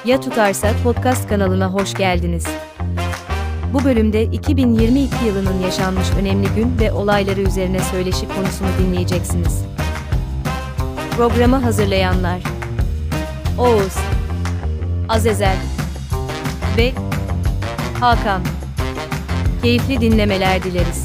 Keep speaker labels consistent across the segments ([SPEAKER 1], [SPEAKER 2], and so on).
[SPEAKER 1] Ya Tutarsa Podcast kanalına hoş geldiniz. Bu bölümde 2022 yılının yaşanmış önemli gün ve olayları üzerine söyleşi konusunu dinleyeceksiniz. Programı hazırlayanlar: Oğuz, Azezel ve Hakan. Keyifli dinlemeler dileriz.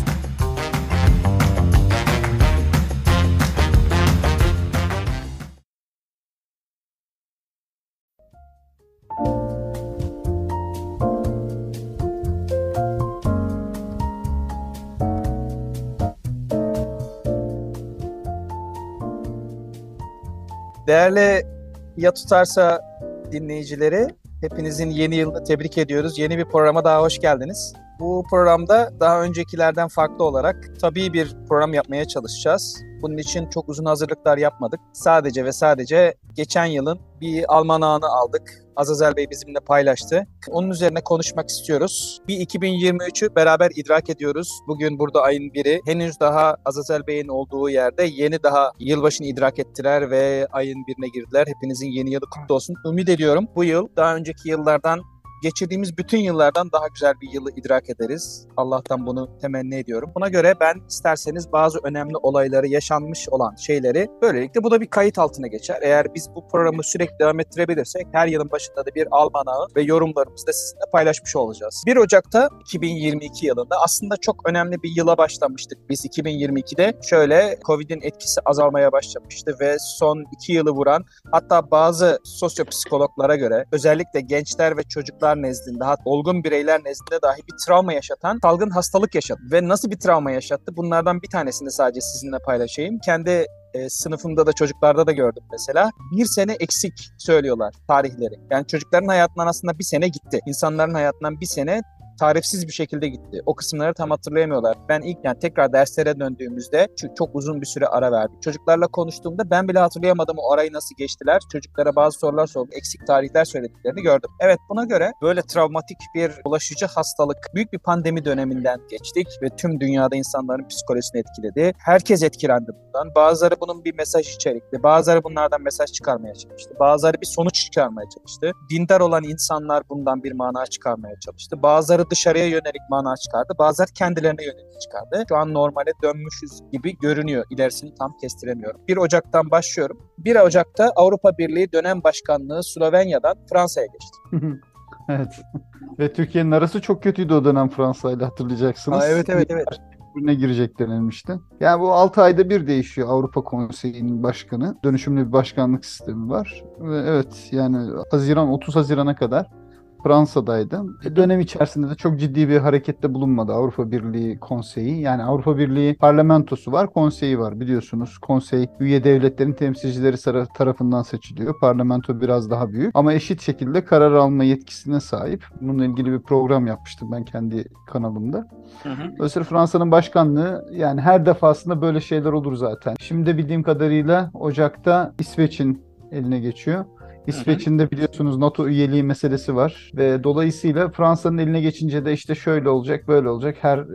[SPEAKER 2] Değerli Ya Tutarsa dinleyicileri, hepinizin yeni yılını tebrik ediyoruz. Yeni bir programa daha hoş geldiniz. Bu programda daha öncekilerden farklı olarak tabii bir program yapmaya çalışacağız. Bunun için çok uzun hazırlıklar yapmadık. Sadece ve sadece geçen yılın bir almanağını aldık. Azazel Bey bizimle paylaştı. Onun üzerine konuşmak istiyoruz. Bir 2023'ü beraber idrak ediyoruz. Bugün burada ayın 1'i. Henüz daha Azazel Bey'in olduğu yerde yeni daha yılbaşını idrak ettiler ve ayın 1'ine girdiler. Hepinizin yeni yılı kutlu olsun. Ümit ediyorum bu yıl daha önceki yıllardan, geçirdiğimiz bütün yıllardan daha güzel bir yılı idrak ederiz. Allah'tan bunu temenni ediyorum. Buna göre ben isterseniz bazı önemli olayları, yaşanmış olan şeyleri, böylelikle bu da bir kayıt altına geçer. Eğer biz bu programı sürekli devam ettirebilirsek her yılın başında da bir almanağı ve yorumlarımızı da sizinle paylaşmış olacağız. 1 Ocak'ta 2022 yılında aslında çok önemli bir yıla başlamıştık. Biz 2022'de şöyle Covid'in etkisi azalmaya başlamıştı ve son 2 yılı vuran, hatta bazı sosyopsikologlara göre özellikle gençler ve çocuklar nezdinde, hatta olgun bireyler nezdinde dahi bir travma yaşatan salgın hastalık yaşadı. Ve nasıl bir travma yaşattı? Bunlardan bir tanesini sadece sizinle paylaşayım. Kendi sınıfımda da çocuklarda da gördüm mesela. 1 sene eksik söylüyorlar tarihleri. Yani çocukların hayatından aslında 1 sene gitti. İnsanların hayatından 1 sene tarifsiz bir şekilde gitti. O kısımları tam hatırlayamıyorlar. Ben ilk tekrar derslere döndüğümüzde, çünkü çok uzun bir süre ara verdik. Çocuklarla konuştuğumda ben bile hatırlayamadım o arayı nasıl geçtiler. Çocuklara bazı sorular sordum. Eksik tarihler söylediklerini gördüm. Evet, buna göre böyle travmatik bir bulaşıcı hastalık, büyük bir pandemi döneminden geçtik ve tüm dünyada insanların psikolojisini etkiledi. Herkes etkilendi bundan. Bazıları bunun bir mesaj içerikli. Bazıları bunlardan mesaj çıkarmaya çalıştı. Bazıları bir sonuç çıkarmaya çalıştı. Dindar olan insanlar bundan bir mana çıkarmaya çalıştı. Bazıları dışarıya yönelik mana çıkardı. Bazıları kendilerine yönelik çıkardı. Şu an normale dönmüşüz gibi görünüyor. İlerisini tam kestiremiyorum. 1 Ocak'tan başlıyorum. 1 Ocak'ta Avrupa Birliği dönem başkanlığı Slovenya'dan Fransa'ya geçti.
[SPEAKER 3] Evet. Ve Türkiye'nin arası çok kötüydü o dönem Fransa'yla, hatırlayacaksınız.
[SPEAKER 2] Evet.
[SPEAKER 3] Birbirine girecek denilmişti. Yani bu 6 ayda bir değişiyor Avrupa Konseyi'nin başkanı. Dönüşümlü bir başkanlık sistemi var. Ve evet, yani 30 Haziran'a kadar Fransa'daydı. Dönem içerisinde de çok ciddi bir harekette bulunmadı Avrupa Birliği Konseyi. Yani Avrupa Birliği parlamentosu var, konseyi var. Biliyorsunuz, konsey üye devletlerin temsilcileri tarafından seçiliyor. Parlamento biraz daha büyük ama eşit şekilde karar alma yetkisine sahip. Bununla ilgili bir program yapmıştım ben kendi kanalımda. Dolayısıyla Fransa'nın başkanlığı, yani her defasında böyle şeyler olur zaten. Şimdi de bildiğim kadarıyla Ocak'ta İsveç'in eline geçiyor. İsveç'in de biliyorsunuz NATO üyeliği meselesi var ve dolayısıyla Fransa'nın eline geçince de işte şöyle olacak, böyle olacak.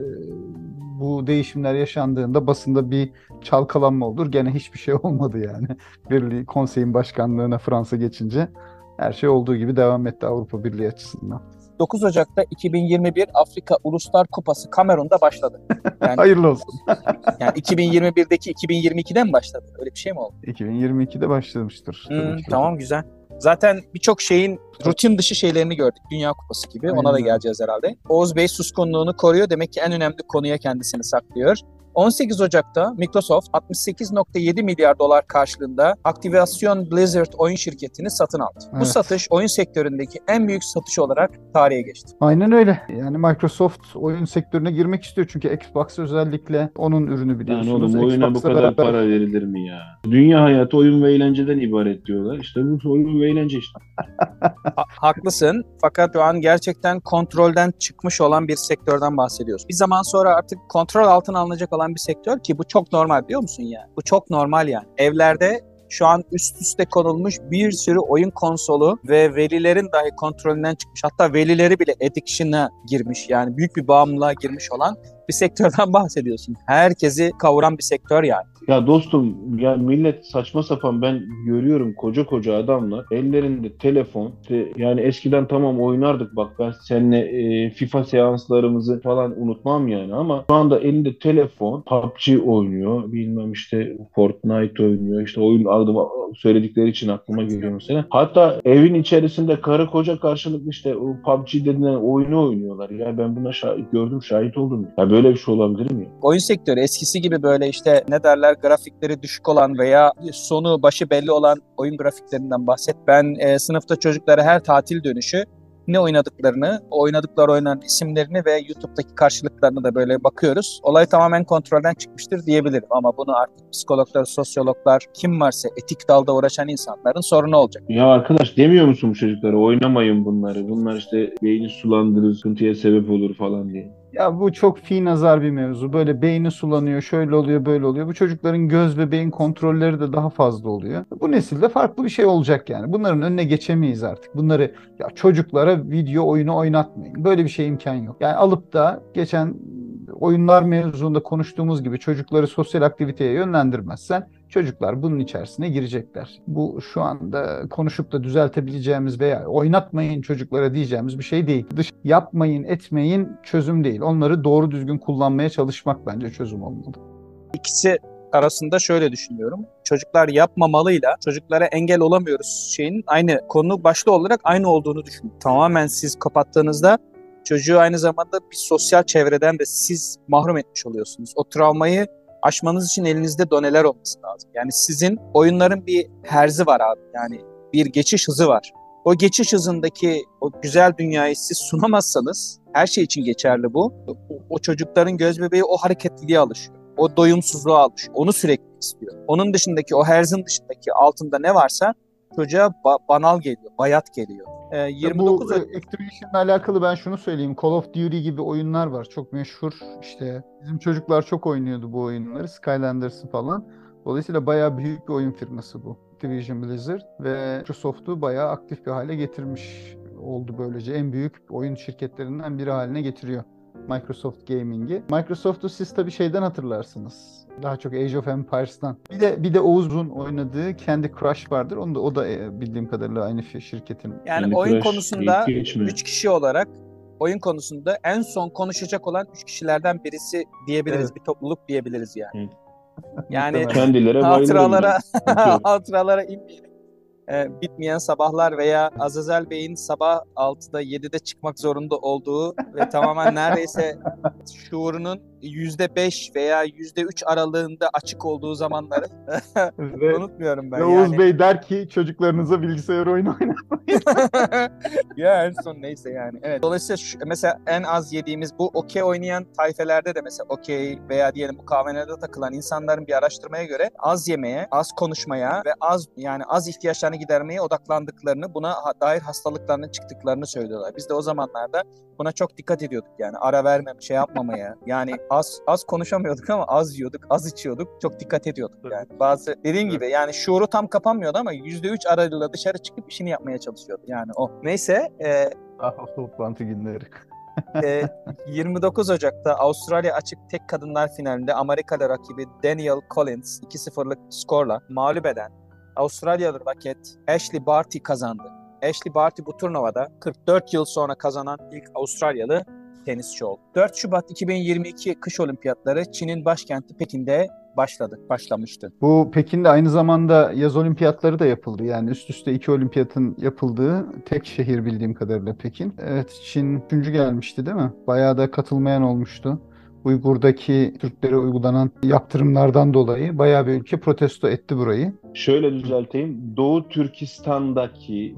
[SPEAKER 3] Bu değişimler yaşandığında basında bir çalkalanma olur. Gene hiçbir şey olmadı yani. Birliği konseyin başkanlığına Fransa geçince her şey olduğu gibi devam etti Avrupa Birliği açısından.
[SPEAKER 2] 9 Ocak'ta 2021 Afrika Uluslar Kupası Kamerun'da başladı. Yani,
[SPEAKER 3] hayırlı olsun.
[SPEAKER 2] Yani 2021'deki 2022'den mi başladı? Öyle bir şey mi oldu?
[SPEAKER 3] 2022'de başlamıştır.
[SPEAKER 2] Tamam, güzel. Zaten birçok şeyin rutin dışı şeylerini gördük. Dünya Kupası gibi.
[SPEAKER 3] Aynen.
[SPEAKER 2] Ona da geleceğiz herhalde. Oğuz Bey suskunluğunu koruyor. Demek ki en önemli konuya kendisini saklıyor. 18 Ocak'ta Microsoft 68,7 milyar dolar karşılığında Activision Blizzard oyun şirketini satın aldı. Evet. Bu satış oyun sektöründeki en büyük satış olarak tarihe geçti.
[SPEAKER 3] Aynen öyle. Yani Microsoft oyun sektörüne girmek istiyor çünkü Xbox özellikle onun ürünü, biliyorsunuz.
[SPEAKER 4] Yani oğlum, oyuna bu kadar para verilir mi ya? Dünya hayatı oyun ve eğlenceden ibaret diyorlar. İşte bu oyun ve eğlence işte.
[SPEAKER 2] Haklısın. Fakat şu an gerçekten kontrolden çıkmış olan bir sektörden bahsediyoruz. Bir zaman sonra artık kontrol altına alınacak olan bir sektör ki bu çok normal, biliyor musun ya? Bu çok normal yani. Evlerde şu an üst üste konulmuş bir sürü oyun konsolu ve velilerin dahi kontrolünden çıkmış. Hatta velileri bile addiction'a girmiş, yani büyük bir bağımlılığa girmiş olan bir sektörden bahsediyorsun. Herkesi kavuran bir sektör yani.
[SPEAKER 4] Ya dostum, ya millet saçma sapan, ben görüyorum koca koca adamlar ellerinde telefon. İşte yani eskiden tamam oynardık, bak ben seninle FIFA seanslarımızı falan unutmam yani, ama şu anda elinde telefon PUBG oynuyor, bilmem işte Fortnite oynuyor, işte oyun adı söyledikleri için aklıma geliyor mesela. Hatta evin içerisinde karı koca karşılıklı işte o PUBG denilen oyunu oynuyorlar. Ya ben buna gördüm, şahit oldum. Ya böyle bir şey olabilir mi?
[SPEAKER 2] Oyun sektörü eskisi gibi böyle işte ne derler, grafikleri düşük olan veya sonu başı belli olan oyun grafiklerinden bahset. Ben sınıfta çocuklara her tatil dönüşü ne oynadıklarını, oynadıkları oyunların isimlerini ve YouTube'daki karşılıklarını da böyle bakıyoruz. Olay tamamen kontrolden çıkmıştır diyebilirim ama bunu artık psikologlar, sosyologlar, kim varsa etik dalda uğraşan insanların sorunu olacak.
[SPEAKER 4] Ya arkadaş, demiyor musun bu çocuklara oynamayın bunları? Bunlar işte beyni sulandırır, sıkıntıya sebep olur falan diye.
[SPEAKER 3] Ya bu çok fi nazar bir mevzu. Böyle beyni sulanıyor, şöyle oluyor, böyle oluyor. Bu çocukların göz ve beyin kontrolleri de daha fazla oluyor. Bu nesilde farklı bir şey olacak yani. Bunların önüne geçemeyiz artık. Bunları ya çocuklara video oyunu oynatmayın. Böyle bir şey imkan yok. Yani alıp da geçen oyunlar mevzuunda konuştuğumuz gibi çocukları sosyal aktiviteye yönlendirmezsen çocuklar bunun içerisine girecekler. Bu şu anda konuşup da düzeltebileceğimiz veya oynatmayın çocuklara diyeceğimiz bir şey değil. Yapmayın, etmeyin çözüm değil. Onları doğru düzgün kullanmaya çalışmak bence çözüm olmalı.
[SPEAKER 2] İkisi arasında şöyle düşünüyorum. Çocuklar yapmamalıyla çocuklara engel olamıyoruz şeyin aynı konu başlı olarak aynı olduğunu düşünüyorum. Tamamen siz kapattığınızda çocuğu aynı zamanda bir sosyal çevreden de siz mahrum etmiş oluyorsunuz. O travmayı aşmanız için elinizde doneler olması lazım. Yani sizin oyunların bir herzi var abi. Yani bir geçiş hızı var. O geçiş hızındaki o güzel dünyayı siz sunamazsanız, her şey için geçerli bu. O çocukların göz bebeği o hareketliliğe alışıyor. O doyumsuzluğa alışıyor. Onu sürekli istiyor. Onun dışındaki, o herzin dışındaki altında ne varsa çocuğa banal geliyor, bayat geliyor. 29
[SPEAKER 3] Bu Activision'la alakalı ben şunu söyleyeyim. Call of Duty gibi oyunlar var. Çok meşhur. İşte bizim çocuklar çok oynuyordu bu oyunları. Skylanders'ı falan. Dolayısıyla bayağı büyük bir oyun firması bu. Activision Blizzard ve Microsoft'u bayağı aktif bir hale getirmiş oldu böylece. En büyük oyun şirketlerinden biri haline getiriyor Microsoft Gaming'i. Microsoft'u siz tabii şeyden hatırlarsınız. Daha çok Age of Empires'tan. Bir de Oğuz'un oynadığı Candy Crush vardır. O da bildiğim kadarıyla aynı şirketin.
[SPEAKER 2] Yani
[SPEAKER 4] Candy
[SPEAKER 2] oyun
[SPEAKER 4] Crush,
[SPEAKER 2] konusunda
[SPEAKER 4] ilk mi?
[SPEAKER 2] 3 kişi olarak oyun konusunda en son konuşacak olan 3 kişilerden birisi diyebiliriz.
[SPEAKER 3] Evet.
[SPEAKER 2] Bir topluluk diyebiliriz yani.
[SPEAKER 4] Hı.
[SPEAKER 2] Yani
[SPEAKER 3] Muhtemelen.
[SPEAKER 4] Kendilere bayılırım ben. Sıkıntı yok.
[SPEAKER 2] hatıralara inmeyelim. Bitmeyen sabahlar veya Azazel Bey'in sabah 6'da 7'de çıkmak zorunda olduğu ve tamamen neredeyse şuurunun %5 veya %3 aralığında açık olduğu zamanları
[SPEAKER 3] Ve
[SPEAKER 2] unutmuyorum ben.
[SPEAKER 3] Oğuz
[SPEAKER 2] Yani.
[SPEAKER 3] Bey der ki çocuklarınıza bilgisayar oyunu oynatmayın.
[SPEAKER 2] Ya en son neyse yani. Evet. Dolayısıyla mesela en az yediğimiz bu okey oynayan tayfelerde de mesela okey veya diyelim mukavelede takılan insanların bir araştırmaya göre az yemeye, az konuşmaya ve az ihtiyaçlarını gidermeye odaklandıklarını, buna dair hastalıklarının çıktıklarını söylüyorlar. Biz de o zamanlarda buna çok dikkat ediyorduk yani. Ara vermem, şey yapmamaya. Yani az konuşamıyorduk ama az yiyorduk, az içiyorduk. Çok dikkat ediyorduk yani. Bazı dediğim gibi yani şuuru tam kapanmıyordu ama %3 aralığıyla dışarı çıkıp işini yapmaya çalışıyordu. Yani o. Neyse
[SPEAKER 3] O toplantı günleri.
[SPEAKER 2] 29 Ocak'ta Avustralya açık tek kadınlar finalinde Amerikalı rakibi Danielle Collins 2-0'lık skorla mağlup eden Avustralyalı raket Ashley Barty kazandı. Ashley Barty bu turnuvada 44 yıl sonra kazanan ilk Avustralyalı tenisçi oldu. 4 Şubat 2022 kış olimpiyatları Çin'in başkenti Pekin'de başlamıştı.
[SPEAKER 3] Bu Pekin'de aynı zamanda yaz olimpiyatları da yapıldı. Yani üst üste 2 olimpiyatın yapıldığı tek şehir bildiğim kadarıyla Pekin. Evet, Çin 3. gelmişti değil mi? Bayağı da katılmayan olmuştu. Uygur'daki Türklere uygulanan yaptırımlardan dolayı bayağı bir ülke protesto etti burayı.
[SPEAKER 4] Şöyle düzelteyim. Doğu Türkistan'daki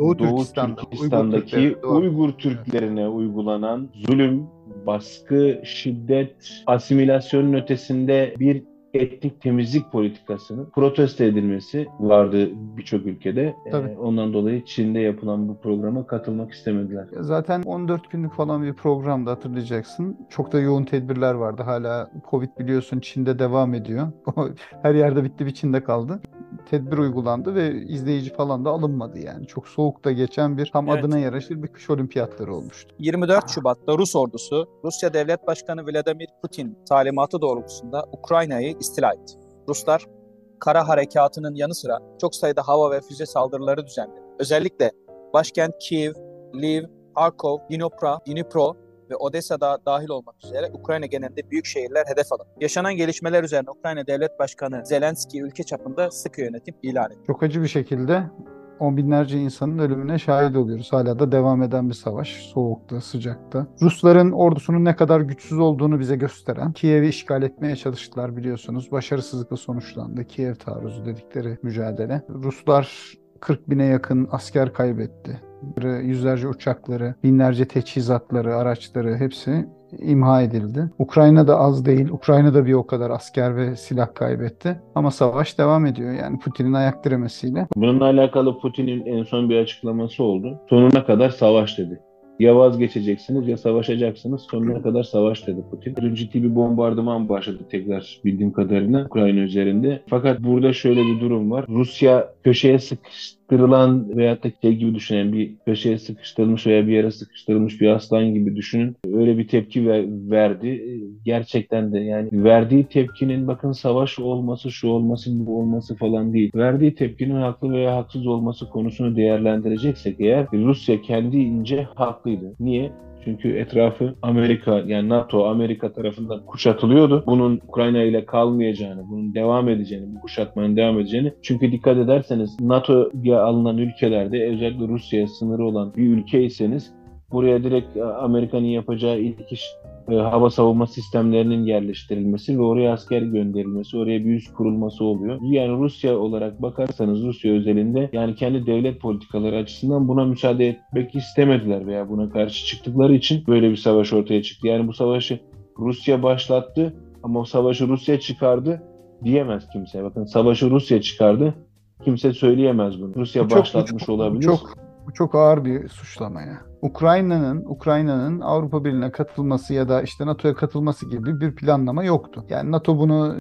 [SPEAKER 4] Uygur Türklerine uygulanan zulüm, baskı, şiddet, asimilasyonun ötesinde bir etnik temizlik politikasının protesto edilmesi vardı birçok ülkede. Ondan dolayı Çin'de yapılan bu programa katılmak istemediler.
[SPEAKER 3] Zaten 14 günlük falan bir programda hatırlayacaksın. Çok da yoğun tedbirler vardı. Hala Covid biliyorsun Çin'de devam ediyor. Her yerde bitti bir Çin'de kaldı. tedbir uygulandı ve izleyici falan da alınmadı yani. Çok soğukta geçen bir tam
[SPEAKER 2] Evet.
[SPEAKER 3] adına yaraşır bir kış olimpiyatları olmuştu.
[SPEAKER 2] 24 Şubat'ta Rus ordusu, Rusya Devlet Başkanı Vladimir Putin talimatı doğrultusunda Ukrayna'yı istila etti. Ruslar, kara harekatının yanı sıra çok sayıda hava ve füze saldırıları düzenledi. Özellikle başkent Kiev, Lviv, Harkov, Dnipro ve Odessa'da dahil olmak üzere Ukrayna genelinde büyük şehirler hedef alındı. Yaşanan gelişmeler üzerine Ukrayna Devlet Başkanı Zelenski ülke çapında sıkı yönetim ilan etti.
[SPEAKER 3] Çok acı bir şekilde on binlerce insanın ölümüne şahit oluyoruz. Hala da devam eden bir savaş. Soğukta, sıcakta. Rusların ordusunun ne kadar güçsüz olduğunu bize gösteren, Kiev'i işgal etmeye çalıştılar biliyorsunuz. Başarısızlıkla sonuçlandı. Kiev taarruzu dedikleri mücadele. Ruslar 40 bine yakın asker kaybetti. Yüzlerce uçakları, binlerce teçhizatları, araçları hepsi imha edildi. Ukrayna da az değil. Ukrayna da bir o kadar asker ve silah kaybetti. Ama savaş devam ediyor. Yani Putin'in ayak diremesiyle.
[SPEAKER 4] Bununla alakalı Putin'in en son bir açıklaması oldu. Sonuna kadar savaş dedi. Ya vazgeçeceksiniz ya savaşacaksınız. Sonuna kadar savaş dedi Putin. Ciddi bir bombardıman başladı tekrar bildiğim kadarıyla Ukrayna üzerinde. Fakat burada şöyle bir durum var. Rusya köşeye sıkıştırılan veyahut da şey gibi düşünen bir köşeye sıkıştırılmış veya bir yere sıkıştırılmış bir aslan gibi düşünün. Öyle bir tepki verdi. Gerçekten de yani verdiği tepkinin bakın savaş olması, şu olması, bu olması falan değil. Verdiği tepkinin haklı veya haksız olması konusunu değerlendireceksek eğer Rusya kendince haklıydı. Niye? Çünkü etrafı Amerika yani NATO, Amerika tarafından kuşatılıyordu. Bunun Ukrayna ile kalmayacağını, bunun devam edeceğini, bu kuşatmanın devam edeceğini. Çünkü dikkat ederseniz NATO'ya alınan ülkelerde özellikle Rusya'ya sınırı olan bir ülkeyseniz buraya direkt Amerika'nın yapacağı ilk iş hava savunma sistemlerinin yerleştirilmesi ve oraya asker gönderilmesi, oraya bir üs kurulması oluyor. Yani Rusya olarak bakarsanız Rusya özelinde yani kendi devlet politikaları açısından buna müsaade etmek istemediler veya buna karşı çıktıkları için böyle bir savaş ortaya çıktı. Yani bu savaşı Rusya başlattı ama o savaşı Rusya çıkardı diyemez kimse. Bakın savaşı Rusya çıkardı. Kimse söyleyemez bunu. Rusya başlatmış olabilir.
[SPEAKER 3] Bu çok ağır bir suçlama ya. Ukrayna'nın Avrupa Birliği'ne katılması ya da işte NATO'ya katılması gibi bir planlama yoktu. Yani NATO bunu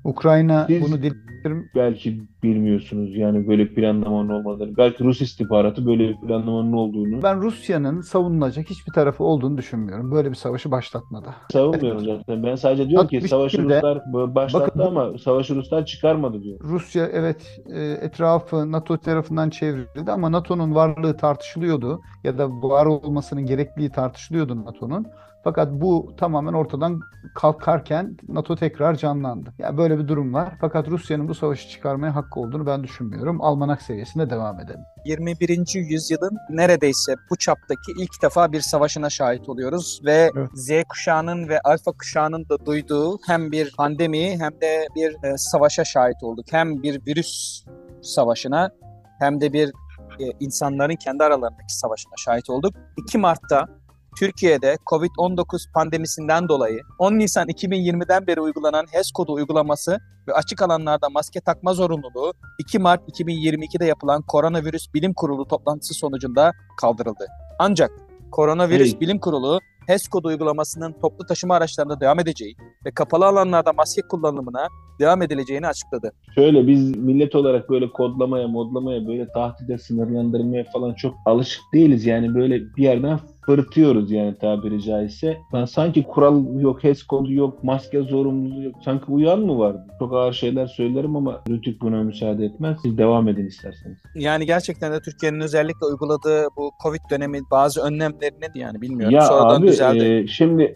[SPEAKER 4] Siz belki bilmiyorsunuz yani böyle planlamanın olmadığını. Belki Rus istihbaratı böyle bir planlamanın olduğunu.
[SPEAKER 3] Ben Rusya'nın savunulacak hiçbir tarafı olduğunu düşünmüyorum. Böyle bir savaşı başlatmada.
[SPEAKER 4] Savunmuyorum zaten. Ben sadece diyorum ki savaşı Ruslar başlattı ama savaşı Ruslar çıkarmadı diyor.
[SPEAKER 3] Rusya evet etrafı NATO tarafından çevrildi ama NATO'nun varlığı tartışılıyordu ya da var olmasının gerekliliği tartışılıyordu NATO'nun. Fakat bu tamamen ortadan kalkarken NATO tekrar canlandı. Yani böyle bir durum var. Fakat Rusya'nın bu savaşı çıkarmaya hakkı olduğunu ben düşünmüyorum. Almanak seviyesinde devam edelim.
[SPEAKER 2] 21. yüzyılın neredeyse bu çaptaki ilk defa bir savaşına şahit oluyoruz ve
[SPEAKER 3] Evet.
[SPEAKER 2] Z kuşağının ve alfa kuşağının da duyduğu hem bir pandemi hem de bir savaşa şahit olduk. Hem bir virüs savaşına hem de bir insanların kendi aralarındaki savaşına şahit olduk. 2 Mart'ta Türkiye'de Covid-19 pandemisinden dolayı 10 Nisan 2020'den beri uygulanan HES kodu uygulaması ve açık alanlarda maske takma zorunluluğu 2 Mart 2022'de yapılan Koronavirüs Bilim Kurulu toplantısı sonucunda kaldırıldı. Ancak Koronavirüs Bilim Kurulu HES kodu uygulamasının toplu taşıma araçlarında devam edeceği ve kapalı alanlarda maske kullanımına devam edileceğini açıkladı.
[SPEAKER 4] Şöyle biz millet olarak böyle kodlamaya, modlamaya, böyle tahdide, sınırlandırmaya falan çok alışık değiliz. Yani böyle bir yerden fırtıyoruz yani tabiri caizse. Yani sanki kural yok, HES kodu yok, maske zorunluluğu yok. Sanki uyan mı vardı? Çok ağır şeyler söylerim ama Rütük buna müsaade etmez. Siz devam edin isterseniz.
[SPEAKER 2] Yani gerçekten de Türkiye'nin özellikle uyguladığı bu Covid dönemi bazı önlemlerinin yani bilmiyorum
[SPEAKER 4] Ya
[SPEAKER 2] sonradan
[SPEAKER 4] abi,
[SPEAKER 2] düzeldi.
[SPEAKER 4] Şimdi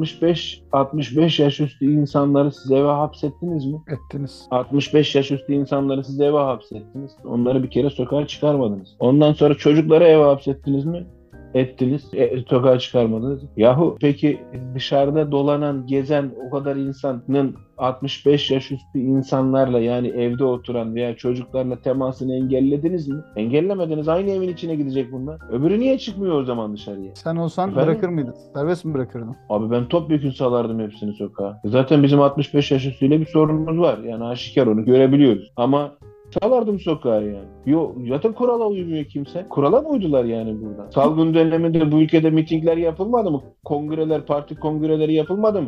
[SPEAKER 4] 65 yaş üstü insanları siz eve hapsettiniz mi?
[SPEAKER 3] Ettiniz.
[SPEAKER 4] 65 yaş üstü insanları siz eve hapsettiniz. Onları bir kere sokağa çıkarmadınız. Ondan sonra çocukları eve hapsettiniz mi? Ettiniz. Sokağa çıkarmadınız. Yahu peki dışarıda dolanan, gezen o kadar insanın 65 yaş üstü insanlarla yani evde oturan veya çocuklarla temasını engellediniz mi? Engellemediniz. Aynı evin içine gidecek bunlar. Öbürü niye çıkmıyor o zaman dışarıya?
[SPEAKER 3] Sen olsan
[SPEAKER 4] Efendim?
[SPEAKER 3] bırakır mıydın? Serbest mi bırakırdın?
[SPEAKER 4] Abi ben topyekün salardım hepsini sokağa. Zaten bizim 65 yaş üstüyle bir sorunumuz var. Yani aşikar onu görebiliyoruz. Ama salardım sokağa yani. Yok zaten kurala uymuyor kimse. Kurala mı uydular yani burada? Salgın döneminde bu ülkede mitingler yapılmadı mı? Kongreler, parti kongreleri yapılmadı mı?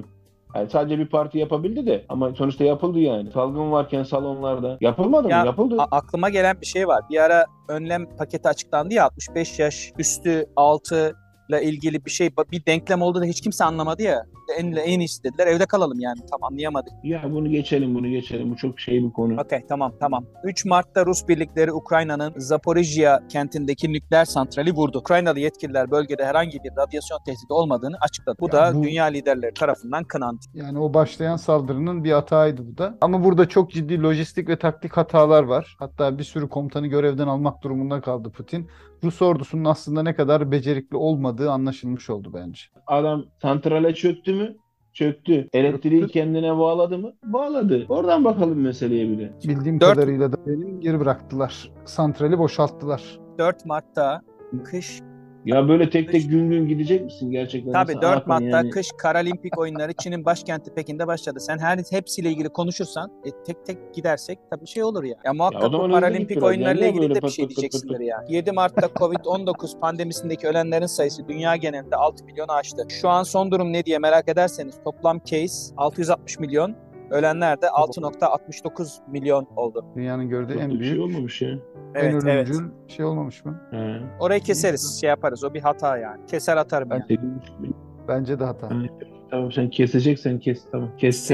[SPEAKER 4] Yani sadece bir parti yapabildi de ama sonuçta yapıldı yani. Salgın varken salonlarda yapılmadı mı?
[SPEAKER 2] Ya
[SPEAKER 4] Yapıldı.
[SPEAKER 2] aklıma gelen bir şey var. Bir ara önlem paketi açıklandı ya, 65 yaş üstü altı ile ilgili bir denklem olduğunu hiç kimse anlamadı ya. En iyisi dediler evde kalalım yani, tam anlayamadık.
[SPEAKER 4] Ya bunu geçelim. Bu çok şey bir konu.
[SPEAKER 2] Okey, tamam. 3 Mart'ta Rus birlikleri Ukrayna'nın Zaporijya kentindeki nükleer santrali vurdu. Ukraynalı yetkililer bölgede herhangi bir radyasyon tehdidi olmadığını açıkladı. Bu da dünya liderleri tarafından kınandı.
[SPEAKER 3] Yani o başlayan saldırının bir hataydı bu da. Ama burada çok ciddi lojistik ve taktik hatalar var. Hatta bir sürü komutanı görevden almak durumunda kaldı Putin. Rus ordusunun aslında ne kadar becerikli olmadığı anlaşılmış oldu bence.
[SPEAKER 4] Adam santrale çöktü mü? Çöktü. Elektriği kendine bağladı mı? Bağladı. Oradan bakalım meseleye bile.
[SPEAKER 3] Bildiğim kadarıyla da benim geri bıraktılar. Santrali boşalttılar.
[SPEAKER 2] 4 Mart'ta kış.
[SPEAKER 4] Ya böyle tek gün gün gidecek misin gerçekten?
[SPEAKER 2] Tabii
[SPEAKER 4] Nasıl
[SPEAKER 2] 4 Mart'ta
[SPEAKER 4] yani?
[SPEAKER 2] kış Karalimpik oyunları Çin'in başkenti Pekin'de başladı. Sen hepsiyle ilgili konuşursan tek tek gidersek tabii şey olur ya. Ya muhakkak bu Paralimpik oyunlarıyla ilgili de bir şey diyeceksindir ya. 7 Mart'ta Covid-19 pandemisindeki ölenlerin sayısı dünya genelinde 6 milyonu aştı. Şu an son durum ne diye merak ederseniz toplam case 660 milyon. Ölenler de 6.69 milyon oldu.
[SPEAKER 3] Dünyanın gördüğü en büyük,
[SPEAKER 4] şey olmamış ya.
[SPEAKER 3] en ölümcül şey olmamış mı?
[SPEAKER 4] He.
[SPEAKER 2] Orayı keseriz, şey yaparız. O bir hata yani. Keser atarım yani.
[SPEAKER 3] Bence de hata.
[SPEAKER 4] Tamam, sen keseceksen kes, tamam. Kessen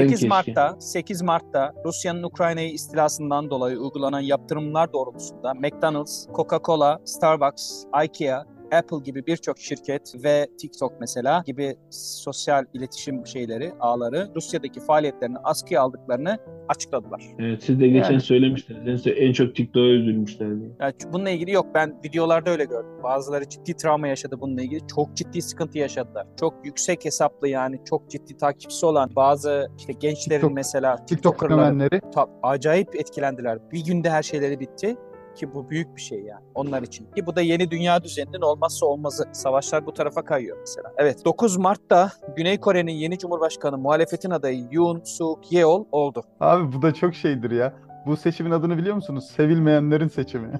[SPEAKER 2] 8 Mart'ta Rusya'nın Ukrayna'yı istilasından dolayı uygulanan yaptırımlar doğrultusunda McDonald's, Coca-Cola, Starbucks, IKEA, Apple gibi birçok şirket ve TikTok mesela gibi sosyal iletişim ağları Rusya'daki faaliyetlerini askıya aldıklarını açıkladılar.
[SPEAKER 4] Evet, siz de geçen söylemiştiniz. En çok TikTok'a üzülmüşlerdi.
[SPEAKER 2] Yani bununla ilgili yok. Ben videolarda öyle gördüm. Bazıları ciddi travma yaşadı bununla ilgili. Çok ciddi sıkıntı yaşadılar. Çok yüksek hesaplı yani çok ciddi takipçisi olan bazı işte gençlerin mesela
[SPEAKER 3] TikTok fenomenleri
[SPEAKER 2] acayip etkilendiler. Bir günde her şeyleri bitti. Ki bu büyük bir şey yani onlar için. Ki bu da yeni dünya düzeninin olmazsa olmazı. Savaşlar bu tarafa kayıyor mesela. Evet, 9 Mart'ta Güney Kore'nin yeni Cumhurbaşkanı muhalefetin adayı Yoon Suk Yeol oldu.
[SPEAKER 3] Abi bu da çok şeydir ya. Bu seçimin adını biliyor musunuz? Sevilmeyenlerin seçimi.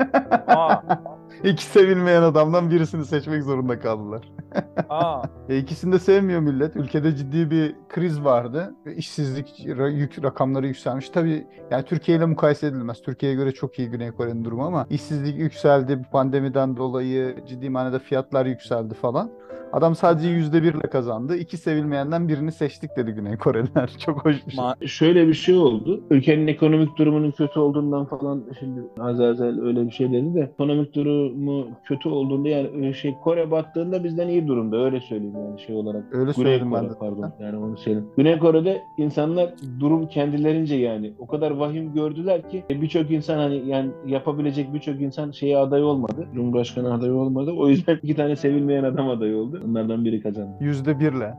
[SPEAKER 3] İki sevilmeyen adamdan birisini seçmek zorunda kaldılar. İkisini de sevmiyor millet. Ülkede ciddi bir kriz vardı. İşsizlik rakamları yükselmiş. Tabii yani Türkiye ile mukayese edilmez. Türkiye'ye göre çok iyi Güney Kore'nin durumu ama işsizlik yükseldi. Pandemiden dolayı ciddi manada fiyatlar yükseldi falan. Adam sadece %1'le kazandı. İki sevilmeyenden birini seçtik dedi Güney Koreliler. Çok hoş bir şey.
[SPEAKER 4] Şöyle bir şey oldu. Ülkenin ekonomik durumunun kötü olduğundan falan şimdi Azazel öyle bir şey dedi de ekonomik durumu kötü olduğunda yani Kore battığında bizden iyi durumda. Öyle söyleyeyim yani şey olarak.
[SPEAKER 3] Öyle
[SPEAKER 4] Güney
[SPEAKER 3] söyledim
[SPEAKER 4] Kore,
[SPEAKER 3] ben de.
[SPEAKER 4] pardon. Yani onu söyleyeyim. Güney Kore'de insanlar durum kendilerince yani o kadar vahim gördüler ki birçok insan hani yani yapabilecek birçok insan aday olmadı. Cumhurbaşkanı adayı olmadı. O yüzden iki tane sevilmeyen adam adayı oldu. Onlardan biri kazandı.
[SPEAKER 3] %1'le.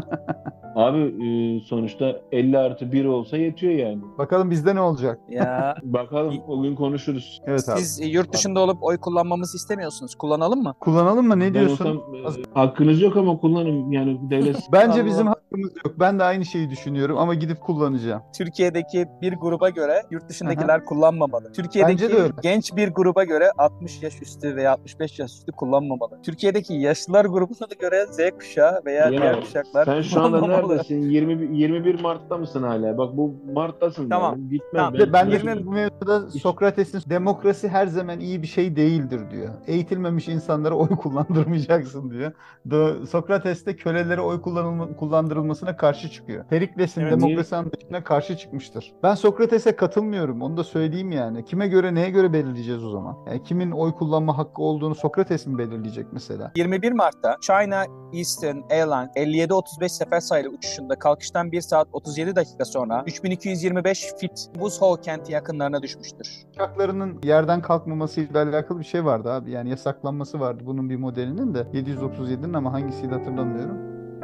[SPEAKER 4] Abi sonuçta 50+1 olsa yetiyor yani.
[SPEAKER 3] Bakalım bizde ne olacak?
[SPEAKER 2] Ya
[SPEAKER 4] bakalım o gün konuşuruz.
[SPEAKER 3] Evet abi.
[SPEAKER 2] siz yurt dışında olup oy kullanmamızı istemiyorsunuz. Kullanalım mı?
[SPEAKER 3] Kullanalım mı? Ne
[SPEAKER 4] Ben
[SPEAKER 3] diyorsun?
[SPEAKER 4] olsam hakkınız yok ama kullanın yani devlet.
[SPEAKER 3] Bence
[SPEAKER 2] Allah.
[SPEAKER 3] bizim hakkımız yok. Ben de aynı şeyi düşünüyorum ama gidip kullanacağım.
[SPEAKER 2] Türkiye'deki bir gruba göre yurt dışındakiler kullanmamalı.
[SPEAKER 3] Bence
[SPEAKER 2] Türkiye'deki
[SPEAKER 3] de öyle.
[SPEAKER 2] genç bir gruba göre 60 yaş üstü veya 65 yaş üstü kullanmamalı. Türkiye'deki yaşlılar grubuna göre Z kuşağı veya diğer kuşaklar
[SPEAKER 4] Sen şu anda
[SPEAKER 2] kullanmamalı.
[SPEAKER 4] neredesin? 21 Mart'ta mısın hala? Bak bu Mart'tasın.
[SPEAKER 2] Tamam.
[SPEAKER 4] Yani. Gitmem.
[SPEAKER 2] Tamam.
[SPEAKER 3] Ben de
[SPEAKER 2] 20
[SPEAKER 3] bu mevzuda Sokrates'in demokrasi her zaman iyi bir şey değildir diyor. Eğitilmemiş insanlara oy kullandırmayacaksın diyor. Sokrates de kölelere oy kullandırılmasına karşı çıkıyor. Perikles'in
[SPEAKER 2] Evet,
[SPEAKER 3] demokrasi anlayışına karşı çıkmıştır. Ben Sokrates'e katılmıyorum. Onu da söyleyeyim yani. Kime göre neye göre belirleyeceğiz o zaman? Yani kimin oy kullanma hakkı olduğunu Sokrates mi belirleyecek mesela?
[SPEAKER 2] 21 Mart'ta China Eastern Airlines 57-35 sefer sayılı uçuşunda kalkıştan 1 saat 37 dakika sonra 3225 fit Wushou kenti yakınlarına düşmüştür.
[SPEAKER 3] Uçaklarının yerden kalkmamasıyla alakalı bir şey vardı abi. Yani yasaklanması vardı bunun bir modelinin de. 737'nin ama hangisiydi hatırlamıyorum.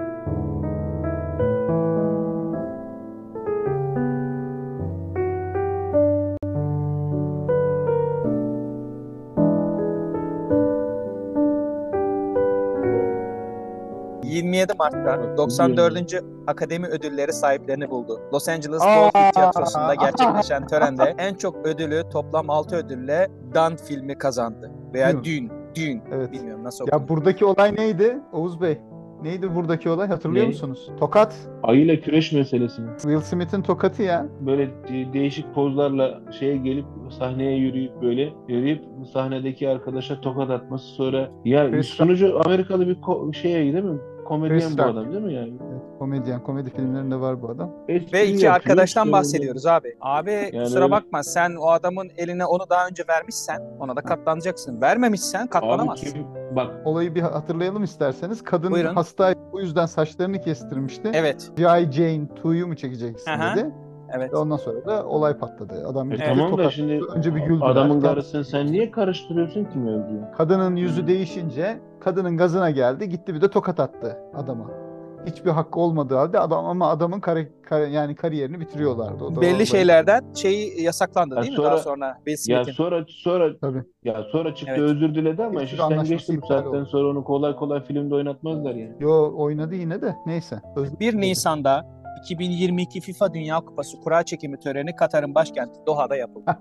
[SPEAKER 2] Mart'ta 94. Akademi Ödülleri sahiplerini buldu. Los Angeles Dolby Tiyatrosu'nda gerçekleşen törende en çok ödülü toplam 6 ödülle Dune filmi kazandı. Veya Dune.
[SPEAKER 3] Evet.
[SPEAKER 2] Bilmiyorum nasıl
[SPEAKER 3] Ya
[SPEAKER 2] okunuyor.
[SPEAKER 3] buradaki olay neydi Oğuz Bey? Neydi buradaki olay, hatırlıyor
[SPEAKER 4] Ne?
[SPEAKER 3] musunuz? Tokat.
[SPEAKER 4] Ayıyla küreş meselesi.
[SPEAKER 3] Will Smith'in tokatı ya.
[SPEAKER 4] Böyle değişik pozlarla şeye gelip sahneye yürüyüp sahnedeki arkadaşa tokat atması, sonra ya
[SPEAKER 3] Chris
[SPEAKER 4] sunucu Amerikalı bir şeye değil mi? Komedyen
[SPEAKER 3] Chris
[SPEAKER 4] bu
[SPEAKER 3] Rock.
[SPEAKER 4] adam değil mi yani?
[SPEAKER 3] Evet, komedyen. Komedi filmlerinde var bu adam.
[SPEAKER 4] Espri
[SPEAKER 2] Ve iki
[SPEAKER 4] yapıyor,
[SPEAKER 2] arkadaştan
[SPEAKER 4] işte
[SPEAKER 2] bahsediyoruz abi. Abi
[SPEAKER 4] Yani
[SPEAKER 2] kusura
[SPEAKER 4] öyle-
[SPEAKER 2] bakma, sen o adamın eline onu daha önce vermişsen ona da katlanacaksın. Vermemişsen
[SPEAKER 4] Abi
[SPEAKER 2] katlanamazsın.
[SPEAKER 4] bak,
[SPEAKER 3] Olayı bir hatırlayalım isterseniz. Kadın
[SPEAKER 2] Buyurun.
[SPEAKER 3] hastaydı. Bu yüzden saçlarını kestirmişti.
[SPEAKER 2] Evet.
[SPEAKER 3] G.I. Jane 2'yu mu çekeceksin
[SPEAKER 2] Aha.
[SPEAKER 3] dedi.
[SPEAKER 2] Evet.
[SPEAKER 3] Ve ondan sonra da olay patladı. Adam gitti
[SPEAKER 4] tamam da
[SPEAKER 3] tokat.
[SPEAKER 4] şimdi
[SPEAKER 3] Önce bir güldüler.
[SPEAKER 4] adamın
[SPEAKER 3] Gel-
[SPEAKER 4] karısını sen niye karıştırıyorsun ki mevzuyu?
[SPEAKER 3] Kadının yüzü değişince kadının gazına geldi. Gitti bir de tokat attı adama. Hiçbir hakkı olmadığı halde adamın yani kariyerini bitiriyorlardı. O da
[SPEAKER 2] Belli
[SPEAKER 3] olayı-
[SPEAKER 2] şeylerden şeyi yasaklandı
[SPEAKER 4] Ya
[SPEAKER 2] değil mi
[SPEAKER 4] sonra-
[SPEAKER 2] daha sonra Will
[SPEAKER 4] Ya
[SPEAKER 2] Smith'in?
[SPEAKER 4] sonra
[SPEAKER 3] Tabii.
[SPEAKER 4] çıktı,
[SPEAKER 2] Evet.
[SPEAKER 4] özür diledi ama
[SPEAKER 3] Bir
[SPEAKER 4] işte
[SPEAKER 3] sürü
[SPEAKER 4] sen
[SPEAKER 3] anlaşması
[SPEAKER 4] geçtin, bu
[SPEAKER 3] iptal
[SPEAKER 4] saatten
[SPEAKER 3] oldu.
[SPEAKER 4] sonra onu kolay kolay filmde oynatmazlar yani.
[SPEAKER 3] Yo, oynadı yine de. Neyse.
[SPEAKER 2] 1 Nisan'da 2022 FIFA Dünya Kupası kura çekimi töreni Katar'ın başkenti Doha'da yapıldı.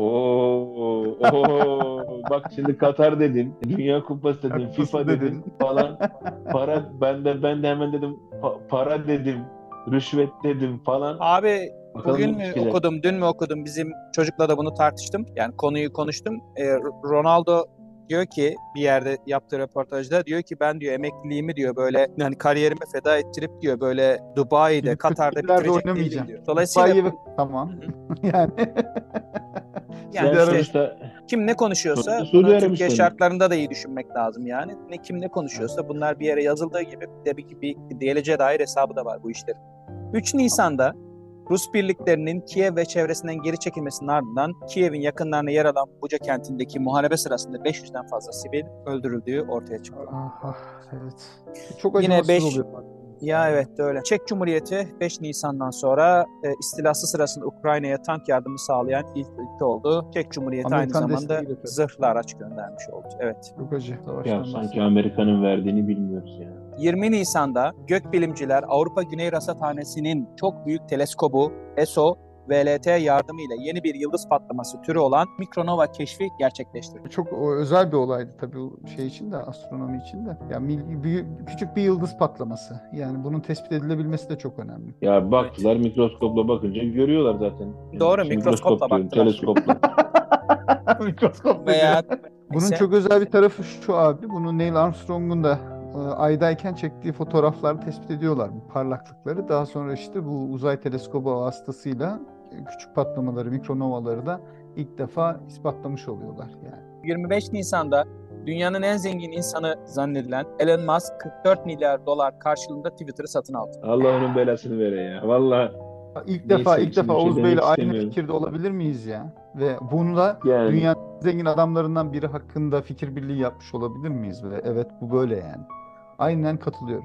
[SPEAKER 4] Oo, bak şimdi Katar dedin, Dünya Kupası dedin,
[SPEAKER 3] Kupası
[SPEAKER 4] FIFA
[SPEAKER 3] dedin.
[SPEAKER 4] dedin falan. Ben de hemen dedim para dedim, rüşvet dedim falan.
[SPEAKER 2] Abi
[SPEAKER 4] Bakalım
[SPEAKER 2] bugün
[SPEAKER 4] ne
[SPEAKER 2] mü
[SPEAKER 4] çıkacak.
[SPEAKER 2] okudum, dün mü okudum, bizim çocukla da bunu tartıştım. Yani konuyu konuştum. Ronaldo diyor ki bir yerde yaptığı röportajda, diyor ki ben diyor emekliliğimi diyor böyle yani kariyerimi feda ettirip diyor böyle Dubai'de,
[SPEAKER 3] Şimdi
[SPEAKER 2] Katar'da
[SPEAKER 3] Türkiye'lerde
[SPEAKER 2] bitirecek değilim
[SPEAKER 3] oynamayacağım.
[SPEAKER 2] diyor. Dolayısıyla
[SPEAKER 3] Dubai'ye tamam. yani
[SPEAKER 2] yani
[SPEAKER 4] Yani
[SPEAKER 2] işte
[SPEAKER 4] sonuçta
[SPEAKER 2] kim ne konuşuyorsa
[SPEAKER 4] Suudi
[SPEAKER 2] bunu Türkiye
[SPEAKER 4] Arabistan'ı.
[SPEAKER 2] şartlarında da iyi düşünmek lazım yani. Kim ne konuşuyorsa bunlar bir yere yazıldığı gibi tabii ki bir geleceğe dair hesabı da var bu işlerin. 3 Nisan'da Rus birliklerinin Kiev ve çevresinden geri çekilmesinin ardından Kiev'in yakınlarına yer alan Buca kentindeki muharebe sırasında 500'den fazla sivil öldürüldüğü ortaya çıktı.
[SPEAKER 3] ah, evet. Çok
[SPEAKER 2] Yine
[SPEAKER 3] acımasız
[SPEAKER 2] beş-
[SPEAKER 3] oluyor.
[SPEAKER 2] Ya evet öyle. Çek Cumhuriyeti 5 Nisan'dan sonra istilası sırasında Ukrayna'ya tank yardımı sağlayan ilk ülke oldu. Çek Cumhuriyeti
[SPEAKER 3] Amerikan
[SPEAKER 2] aynı zamanda
[SPEAKER 3] desteğiyle tabii.
[SPEAKER 2] zırhlı araç göndermiş oldu. Evet.
[SPEAKER 3] Çok acı.
[SPEAKER 4] ya
[SPEAKER 3] Savaştan
[SPEAKER 4] sanki
[SPEAKER 3] bahsediyor.
[SPEAKER 4] Amerika'nın verdiğini bilmiyoruz yani.
[SPEAKER 2] 20 Nisan'da gökbilimciler Avrupa Güney Rasathanesi'nin çok büyük teleskobu ESO VLT yardımıyla yeni bir yıldız patlaması türü olan mikronova keşfi gerçekleştirdi.
[SPEAKER 3] Çok özel bir olaydı tabii bu şey için de, astronomi için de. Ya küçük bir yıldız patlaması. Yani bunun tespit edilebilmesi de çok önemli.
[SPEAKER 4] Ya baktılar, mikroskopla bakınca görüyorlar zaten. Yani
[SPEAKER 2] Doğru,
[SPEAKER 4] şimdi
[SPEAKER 2] mikroskopla
[SPEAKER 4] diyorum,
[SPEAKER 2] baktılar.
[SPEAKER 4] teleskopla.
[SPEAKER 3] Mikroskop
[SPEAKER 2] Veya
[SPEAKER 3] Bunun
[SPEAKER 2] ise-
[SPEAKER 3] çok özel bir tarafı şu abi. Bunu Neil Armstrong'un da aydayken çektiği fotoğrafları tespit ediyorlar, bu parlaklıkları. Daha sonra işte bu uzay teleskobu vasıtasıyla küçük patlamaları, mikronovaları da ilk defa ispatlamış oluyorlar yani.
[SPEAKER 2] 25 Nisan'da dünyanın en zengin insanı zannedilen Elon Musk 44 milyar dolar karşılığında Twitter'ı satın aldı.
[SPEAKER 4] Allah onun belasını vere ya. Vallahi
[SPEAKER 3] İlk
[SPEAKER 4] Neyse,
[SPEAKER 3] defa
[SPEAKER 4] şimdi bir şey
[SPEAKER 3] Oğuz
[SPEAKER 4] demek
[SPEAKER 3] Bey'le aynı
[SPEAKER 4] istemiyorum.
[SPEAKER 3] fikirde olabilir miyiz ya? Ve bunu da
[SPEAKER 4] yani
[SPEAKER 3] dünyanın en zengin adamlarından biri hakkında fikir birliği yapmış olabilir miyiz? Ve evet, bu böyle yani. Aynen katılıyorum.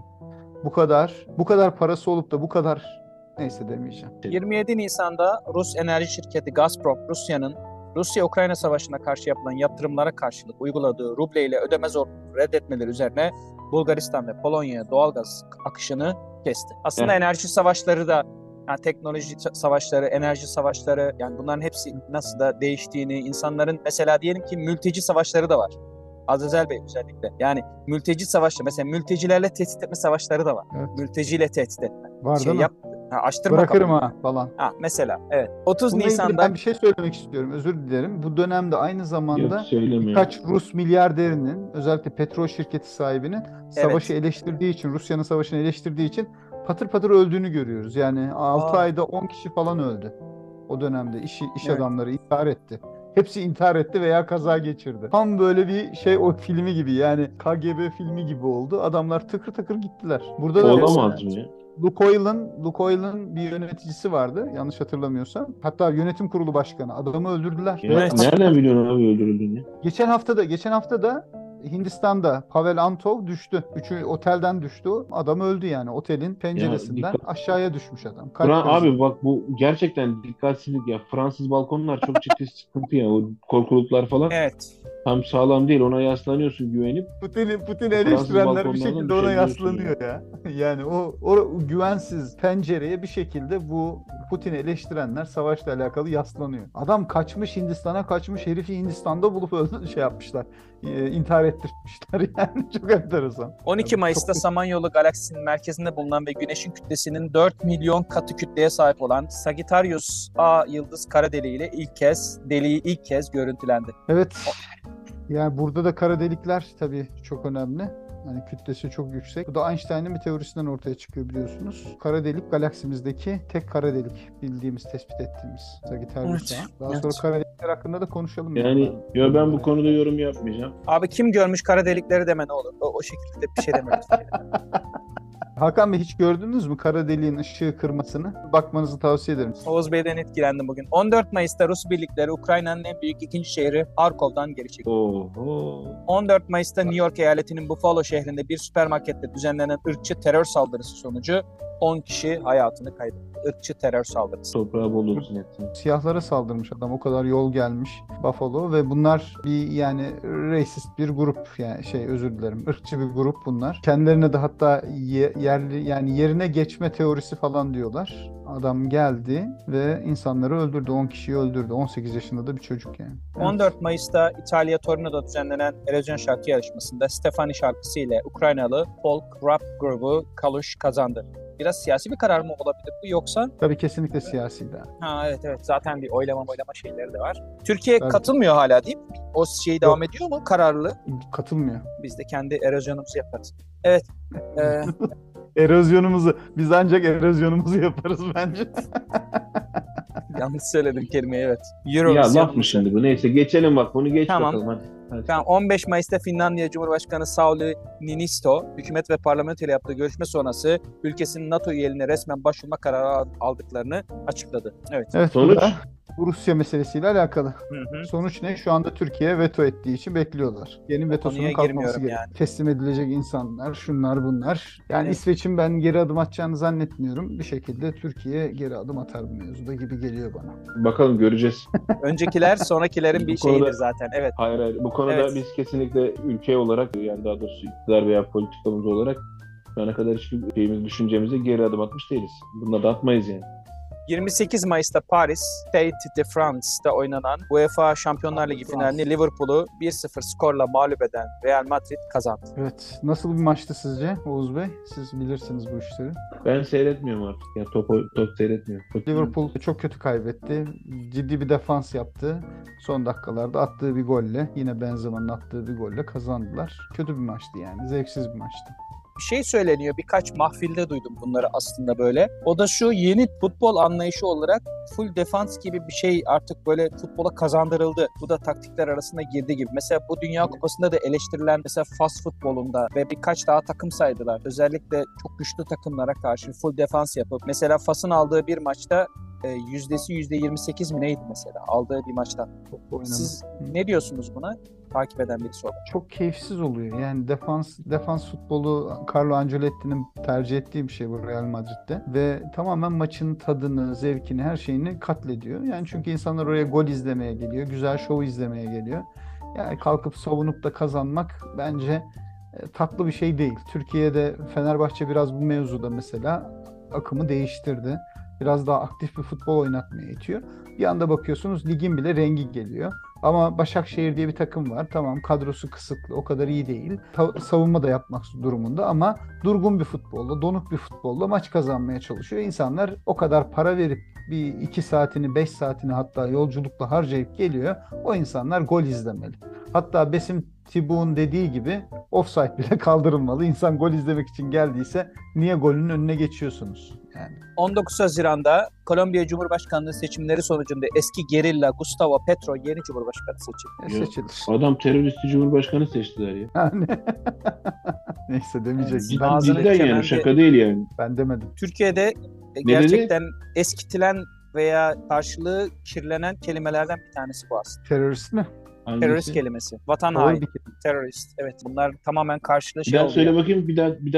[SPEAKER 3] Bu kadar parası olup da bu kadar, neyse demeyeceğim.
[SPEAKER 2] 27 Nisan'da Rus enerji şirketi Gazprom, Rusya'nın Rusya-Ukrayna savaşına karşı yapılan yaptırımlara karşılık uyguladığı ruble ile ödeme zorunluluğunu reddetmeleri üzerine Bulgaristan ve Polonya'ya doğalgaz akışını kesti. Aslında enerji savaşları da, yani teknoloji savaşları, enerji savaşları, yani bunların hepsi nasıl da değiştiğini, insanların mesela diyelim ki mülteci savaşları da var. Azizel Bey özellikle. Yani mülteci savaşları, mesela mültecilerle tehdit etme savaşları da var.
[SPEAKER 3] Evet.
[SPEAKER 2] Mülteciyle tehdit etme.
[SPEAKER 3] Var değil mi?
[SPEAKER 2] Açtırma
[SPEAKER 3] Bırakırım
[SPEAKER 2] kapıyı.
[SPEAKER 3] ha falan.
[SPEAKER 2] Mesela evet. 30
[SPEAKER 3] Bununla ilgili
[SPEAKER 2] Nisan'da
[SPEAKER 3] ben bir şey söylemek istiyorum. Özür dilerim. Bu dönemde aynı
[SPEAKER 4] yok,
[SPEAKER 3] zamanda
[SPEAKER 4] söylemiyorum.
[SPEAKER 3] birkaç Rus milyarderinin, özellikle petrol şirketi sahibinin savaşı eleştirdiği için, Rusya'nın savaşını eleştirdiği için patır patır öldüğünü görüyoruz. Yani 6 ayda 10 kişi falan öldü. O dönemde iş
[SPEAKER 2] Evet.
[SPEAKER 3] adamları intihar etti. Hepsi intihar etti veya kaza geçirdi. Tam böyle bir şey, o filmi gibi, yani KGB filmi gibi oldu. Adamlar tıkır tıkır gittiler. Burada da
[SPEAKER 4] Olamaz mı ya?
[SPEAKER 3] Lukoil'in bir yöneticisi vardı, yanlış hatırlamıyorsam. Hatta yönetim kurulu başkanı. Adamı öldürdüler.
[SPEAKER 4] Ya
[SPEAKER 2] Evet.
[SPEAKER 4] nereden biliyorsun abi öldürüldüğünü?
[SPEAKER 3] Geçen hafta da Hindistan'da Pavel Antov düştü. Otelden düştü. Adam öldü yani. Otelin penceresinden
[SPEAKER 4] dikkat-
[SPEAKER 3] aşağıya düşmüş adam. Kalp krizi.
[SPEAKER 4] Abi bak, bu gerçekten dikkatsizlik ya. Fransız balkonlar çok ciddi sıkıntı ya. O korkuluklar falan.
[SPEAKER 2] evet.
[SPEAKER 4] tam sağlam değil. Ona yaslanıyorsun güvenip.
[SPEAKER 3] Putin'i
[SPEAKER 4] Fransız
[SPEAKER 3] eleştirenler bir
[SPEAKER 4] balkonlardan
[SPEAKER 3] şekilde ona
[SPEAKER 4] düşebiliyorsun
[SPEAKER 3] yaslanıyor ya. Yani o güvensiz pencereye bir şekilde bu Putin'i eleştirenler savaşla alakalı yaslanıyor. Adam kaçmış, Hindistan'a kaçmış, herifi Hindistan'da bulup yapmışlar. İntihar ettirmişler yani, çok enteresan.
[SPEAKER 2] 12 Mayıs'ta Samanyolu galaksisinin merkezinde bulunan ve Güneş'in kütlesinin 4 milyon katı kütleye sahip olan Sagittarius A yıldız kara deliğiyle deliği ilk kez görüntülendi.
[SPEAKER 3] Evet. Yani burada da kara delikler tabii çok önemli. Hani kütlesi çok yüksek. Bu da Einstein'ın bir teorisinden ortaya çıkıyor biliyorsunuz. Kara delik galaksimizdeki tek kara delik bildiğimiz, tespit ettiğimiz Sagittarius A.
[SPEAKER 2] Evet,
[SPEAKER 3] Daha
[SPEAKER 2] evet.
[SPEAKER 3] sonra kara delikler hakkında da konuşalım.
[SPEAKER 4] Yani ben bu konuda yorum yapmayacağım.
[SPEAKER 2] Abi kim görmüş kara delikleri deme ne olur. O şekilde bir şey demiyoruz.
[SPEAKER 3] Hakan Bey, hiç gördünüz mü kara deliğin ışığı kırmasını? Bakmanızı tavsiye ederim.
[SPEAKER 2] Oğuz Bey'den etkilendim bugün. 14 Mayıs'ta Rus birlikleri Ukrayna'nın en büyük ikinci şehri Harkov'dan geri çekildi.
[SPEAKER 4] Oho.
[SPEAKER 2] 14 Mayıs'ta New York eyaletinin Buffalo şehrinde bir süpermarkette düzenlenen ırkçı terör saldırısı sonucu 10 kişi hayatını kaybetti. Irkçı terör saldırısı.
[SPEAKER 4] Toprağı bol olsun hepsinin.
[SPEAKER 3] Siyahlara saldırmış adam, o kadar yol gelmiş Buffalo ve bunlar bir yani racist bir grup, yani özür dilerim, ırkçı bir grup bunlar. Kendilerine de hatta yerli, yani yerine geçme teorisi falan diyorlar. Adam geldi ve insanları öldürdü. 10 kişiyi öldürdü. 18 yaşında da bir çocuk yani. Evet.
[SPEAKER 2] 14 Mayıs'ta İtalya Torino'da düzenlenen Eurovision şarkı yarışmasında Stefani şarkısı ile Ukraynalı folk rap grubu Kalush kazandı. Biraz siyasi bir karar mı olabilir bu yoksa?
[SPEAKER 3] Tabii kesinlikle siyasi de.
[SPEAKER 2] Ha evet zaten bir oylama şeyleri de var. Türkiye
[SPEAKER 3] Tabii.
[SPEAKER 2] Katılmıyor hala değil mi? O şey devam ediyor mu kararlı?
[SPEAKER 3] Katılmıyor.
[SPEAKER 2] Biz de kendi erozyonumuzu yaparız. Evet.
[SPEAKER 3] Erozyonumuzu, biz ancak erozyonumuzu yaparız bence.
[SPEAKER 2] Yanlış söyledim kelimeyi, evet.
[SPEAKER 4] Ya laf mı şimdi bu? Neyse geçelim bak, bunu geç
[SPEAKER 2] Tamam.
[SPEAKER 4] bakalım hadi.
[SPEAKER 2] Ben 15 Mayıs'ta Finlandiya Cumhurbaşkanı Sauli Niinisto, hükümet ve parlamento ile yaptığı görüşme sonrası ülkesinin NATO üyeliğine resmen başvurma kararı aldıklarını açıkladı. Evet.
[SPEAKER 3] Evet,
[SPEAKER 4] Sonuç?
[SPEAKER 3] burada bu Rusya meselesiyle alakalı.
[SPEAKER 2] Hı.
[SPEAKER 3] Sonuç ne? Şu anda Türkiye veto ettiği için bekliyorlar. Yeni vetosunun
[SPEAKER 2] Konuya
[SPEAKER 3] kalkması
[SPEAKER 2] girmiyorum
[SPEAKER 3] gerekiyor.
[SPEAKER 2] yani.
[SPEAKER 3] Teslim edilecek insanlar, şunlar bunlar. Yani
[SPEAKER 2] Evet.
[SPEAKER 3] İsveç'in ben geri adım atacağını zannetmiyorum. Bir şekilde Türkiye geri adım atar bu mevzuda gibi geliyor bana.
[SPEAKER 4] Bakalım, göreceğiz.
[SPEAKER 2] Öncekiler sonrakilerin bir
[SPEAKER 4] Bu konuda-
[SPEAKER 2] şeyidir zaten. Evet.
[SPEAKER 4] Hayır. Bu konuda
[SPEAKER 2] Evet.
[SPEAKER 4] biz kesinlikle ülke olarak, yani daha doğrusu iktidar veya politikamız olarak şu ana kadar hiçbir düşüncemize geri adım atmış değiliz. Bununla da atmayız yani.
[SPEAKER 2] 28 Mayıs'ta Paris Stade de France'da oynanan UEFA Şampiyonlar Ligi finalini Liverpool'u 1-0 skorla mağlup eden Real Madrid kazandı.
[SPEAKER 3] Evet. Nasıl bir maçtı sizce Oğuz Bey? Siz bilirsiniz bu işleri.
[SPEAKER 4] Ben seyretmiyorum artık. Ya top seyretmiyorum.
[SPEAKER 3] Liverpool çok kötü kaybetti. Ciddi bir defans yaptı. Son dakikalarda attığı bir golle, yine Benzema'nın attığı bir golle kazandılar. Kötü bir maçtı yani. Zevksiz bir maçtı.
[SPEAKER 2] Bir şey söyleniyor. Birkaç mahfilde duydum bunları aslında böyle. O da şu: yeni futbol anlayışı olarak full defans gibi bir şey artık böyle futbola kazandırıldı. Bu da taktikler arasında girdi gibi. Mesela bu Dünya Kupası'nda da eleştirilen mesela Fas futbolunda ve birkaç daha takım saydılar. Özellikle çok güçlü takımlara karşı full defans yapıp mesela Fas'ın aldığı bir maçta yüzdesi %28 mi neydi mesela aldığı bir maçta. Siz ne diyorsunuz buna? Takip eden birisi olarak.
[SPEAKER 3] Çok keyifsiz oluyor. Yani defans futbolu Carlo Ancelotti'nin tercih ettiği bir şey bu Real Madrid'de ve tamamen maçın tadını, zevkini, her şeyini katlediyor. Yani çünkü insanlar oraya gol izlemeye geliyor, güzel şov izlemeye geliyor. Yani kalkıp savunup da kazanmak bence tatlı bir şey değil. Türkiye'de Fenerbahçe biraz bu mevzuda mesela akımı değiştirdi. Biraz daha aktif bir futbol oynatmaya itiyor. Bir anda bakıyorsunuz ligin bile rengi geliyor. Ama Başakşehir diye bir takım var. Tamam, kadrosu kısıtlı, o kadar iyi değil. Savunma da yapmak durumunda ama durgun bir futbolla, donuk bir futbolla maç kazanmaya çalışıyor. İnsanlar o kadar para verip bir 2 saatini, 5 saatini hatta yolculukla harcayıp geliyor. O insanlar gol izlemeli. Hatta Besim Tibu'nun dediği gibi offside bile kaldırılmalı. İnsan gol izlemek için geldiyse niye golün önüne geçiyorsunuz? Yani
[SPEAKER 2] 19 Haziran'da Kolombiya Cumhurbaşkanlığı seçimleri sonucunda eski gerilla Gustavo Petro yeni Cumhurbaşkanı seçildi.
[SPEAKER 4] Ya,
[SPEAKER 3] seçilir.
[SPEAKER 4] Adam teröristi cumhurbaşkanı seçtiler ya.
[SPEAKER 3] Yani neyse, demeyecektim.
[SPEAKER 2] Ağzını
[SPEAKER 4] Cidden yani,
[SPEAKER 2] kemendi.
[SPEAKER 4] şaka değil yani.
[SPEAKER 3] Ben demedim.
[SPEAKER 2] Türkiye'de gerçekten eskitilen veya karşılığı kirlenen kelimelerden bir tanesi bu aslında.
[SPEAKER 3] Terörist mi?
[SPEAKER 4] Hangisi?
[SPEAKER 2] Terörist kelimesi. Vatan
[SPEAKER 3] Doğru
[SPEAKER 2] haini,
[SPEAKER 3] bir kelime.
[SPEAKER 2] terörist. Evet, bunlar tamamen karşılığı
[SPEAKER 4] Bir
[SPEAKER 2] şey
[SPEAKER 4] daha söyle
[SPEAKER 2] oluyor.
[SPEAKER 4] bakayım, bir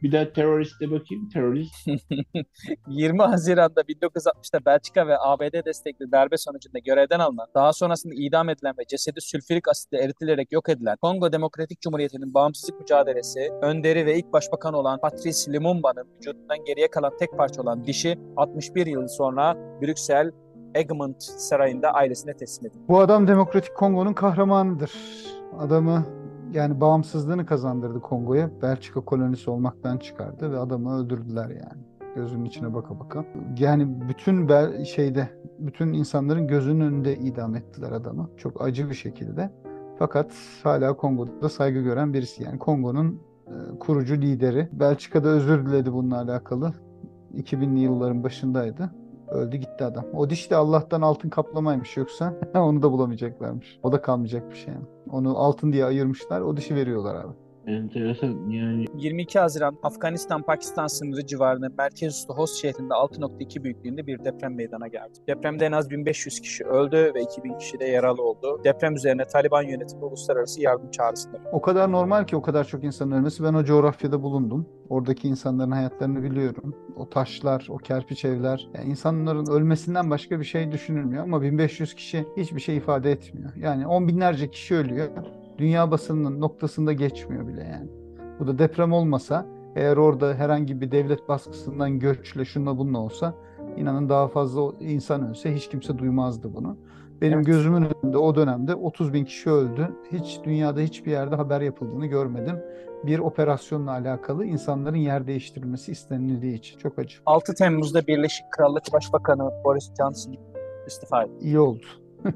[SPEAKER 4] Bir daha terörist de bakayım. Terörist.
[SPEAKER 2] 20 Haziran'da 1960'ta Belçika ve ABD destekli darbe sonucunda görevden alınan, daha sonrasında idam edilen ve cesedi sülfürik asitle eritilerek yok edilen Kongo Demokratik Cumhuriyeti'nin bağımsızlık mücadelesi önderi ve ilk başbakan olan Patrice Lumumba'nın vücudundan geriye kalan tek parça olan dişi 61 yıl sonra Brüksel Egmont Sarayı'nda ailesine teslim edildi.
[SPEAKER 3] Bu adam Demokratik Kongo'nun kahramanıdır. Adamı yani bağımsızlığını kazandırdı Kongo'ya. Belçika kolonisi olmaktan çıkardı ve adamı öldürdüler yani. Gözünün içine baka baka. Yani bütün insanların gözünün önünde idam ettiler adamı. Çok acı bir şekilde. Fakat hala Kongo'da saygı gören birisi. Yani Kongo'nun kurucu lideri. Belçika'da özür diledi bununla alakalı. 2000'li yılların başındaydı. Öldü gitti adam. O diş de Allah'tan altın kaplamaymış, yoksa onu da bulamayacaklarmış. O da kalmayacakmış yani. Onu altın diye ayırmışlar. O dişi veriyorlar abi.
[SPEAKER 4] Enteresan yani.
[SPEAKER 2] 22 Haziran Afganistan-Pakistan sınırı civarında merkezüstü Host şehrinde 6.2 büyüklüğünde bir deprem meydana geldi. Depremde en az 1500 kişi öldü ve 2000 kişi de yaralı oldu. Deprem üzerine Taliban yönetimi uluslararası yardım çağrısında.
[SPEAKER 3] O kadar normal ki o kadar çok insanın ölmesi. Ben o coğrafyada bulundum. Oradaki insanların hayatlarını biliyorum. O taşlar, o kerpiç evler. Yani insanların ölmesinden başka bir şey düşünülmüyor. Ama 1500 kişi hiçbir şey ifade etmiyor. Yani on binlerce kişi ölüyor. Dünya basınının noktasında geçmiyor bile yani. Bu da deprem olmasa, eğer orada herhangi bir devlet baskısından göçle şunla bununla olsa, inanın daha fazla insan ölse hiç kimse duymazdı bunu. Benim
[SPEAKER 2] Evet.
[SPEAKER 3] gözümün önünde o dönemde 30 bin kişi öldü. Hiç dünyada hiçbir yerde haber yapıldığını görmedim. Bir operasyonla alakalı insanların yer değiştirilmesi istenildiği için. Çok acı.
[SPEAKER 2] 6 Temmuz'da Birleşik Krallık Başbakanı Boris Johnson istifa etti.
[SPEAKER 3] İyi oldu.